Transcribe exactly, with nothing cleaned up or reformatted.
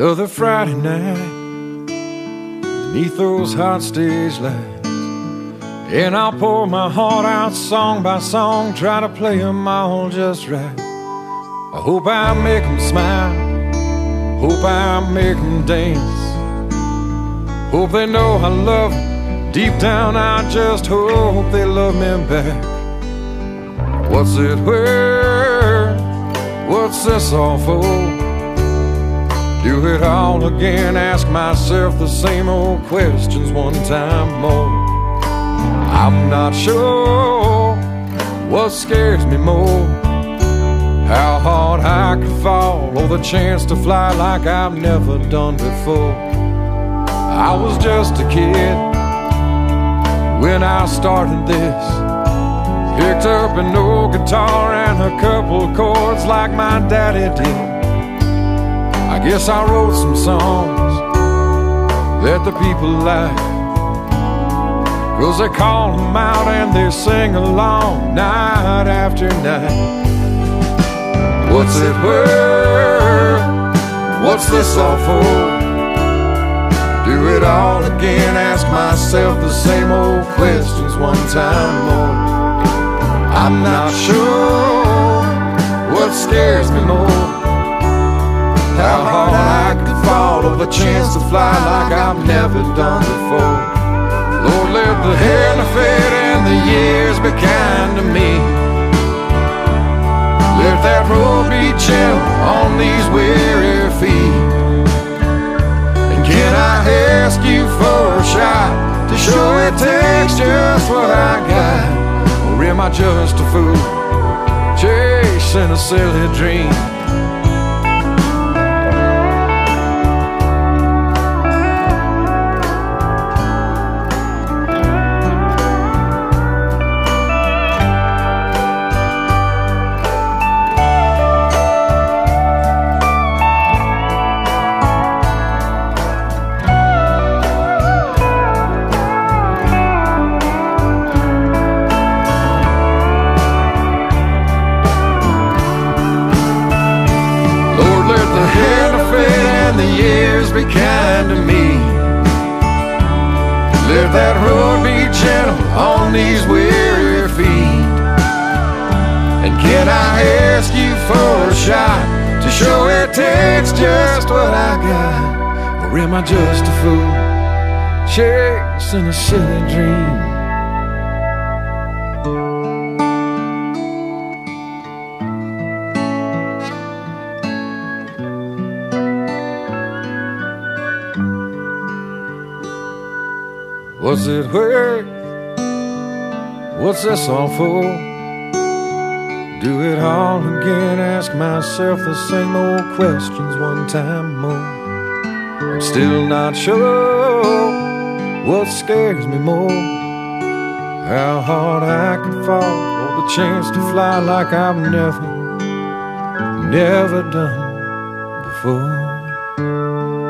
Another Friday night beneath those hot stage lights, and I'll pour my heart out song by song, try to play them all just right. I hope I make them smile, hope I make them dance, hope they know I love them. Deep down I just hope they love me back. What's it worth? What's this all for? Do it all again, ask myself the same old questions one time more. I'm not sure what scares me more, how hard I could fall, or the chance to fly like I've never done before. I was just a kid when I started this, picked up an old guitar and a couple chords like my daddy did. I guess I wrote some songs that the people like, 'cause they call them out and they sing along night after night. What's it worth? What's this all for? Do it all again, ask myself the same old questions one time more. I'm not sure what scares me more, how hard I could fall, or the chance to fly like I've never done before. Lord, let the hair fade and the years be kind to me. Let that road be gentle on these weary feet. And can I ask you for a shot to show it takes just what I got? Or am I just a fool chasing a silly dream? Be kind to me. Let that road be gentle on these weary feet. And can I ask you for a shot to show it takes just what I got? Or am I just a fool chasing a silly dream? What's it worth? What's this all for? Do it all again, ask myself the same old questions one time more. I'm still not sure what scares me more, how hard I could fall, or the chance to fly like I've never, never done before.